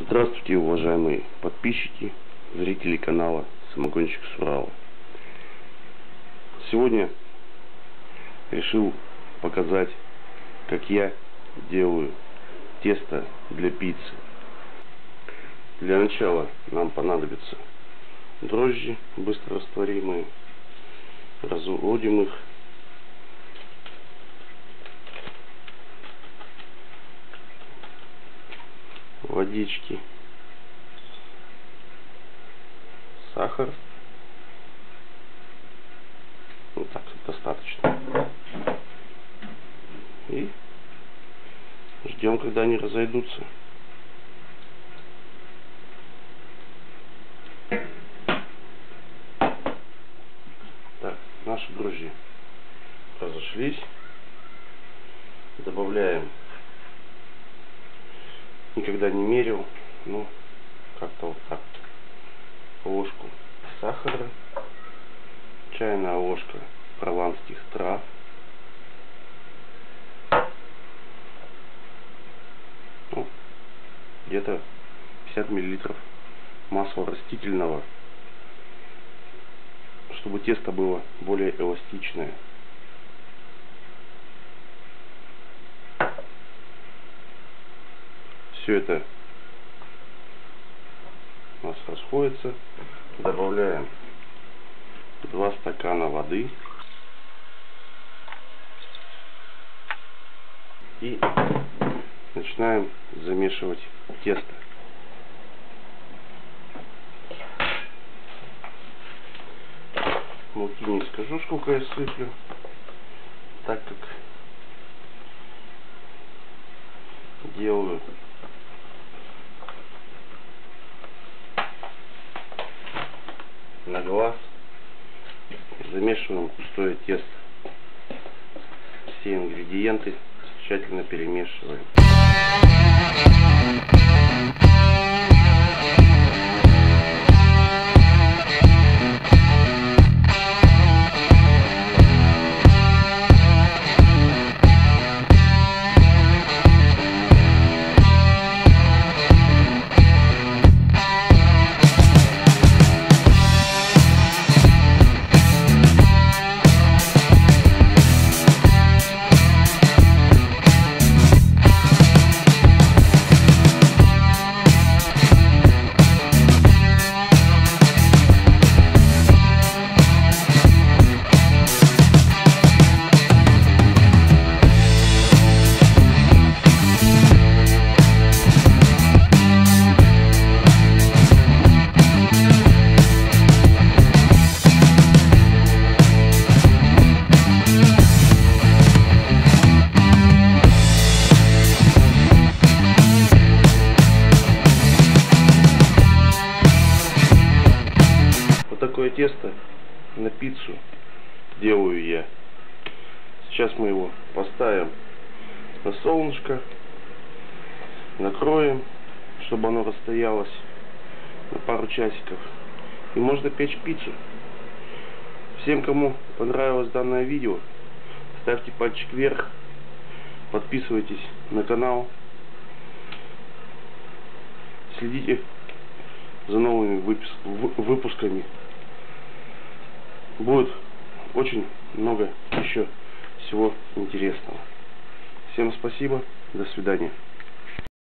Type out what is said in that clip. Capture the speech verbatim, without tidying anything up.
Здравствуйте, уважаемые подписчики, зрители канала Самогонщик с Урала. Сегодня решил показать, как я делаю тесто для пиццы. Для начала нам понадобятся дрожжи быстрорастворимые. Разводим их. Водички, сахар. Вот так достаточно. И ждем, когда они разойдутся. Так, наши дрожжи разошлись. Добавляем. Никогда не мерил, ну как-то вот так. Ложку сахара, чайная ложка прованских трав, ну, где-то пятьдесят миллилитров масла растительного, чтобы тесто было более эластичное. Все это у нас расходится. Добавляем два стакана воды и начинаем замешивать тесто. Муки не скажу, сколько я сыплю, так как делаю на глаз. Замешиваем густое тесто. Все ингредиенты тщательно перемешиваем. Такое тесто на пиццу делаю я. Сейчас мы его поставим на солнышко, накроем, чтобы оно расстоялось на пару часиков, и можно печь пиццу. Всем, кому понравилось данное видео, ставьте пальчик вверх, подписывайтесь на канал, следите за новыми выпусками. Будет очень много еще всего интересного. Всем спасибо. До свидания.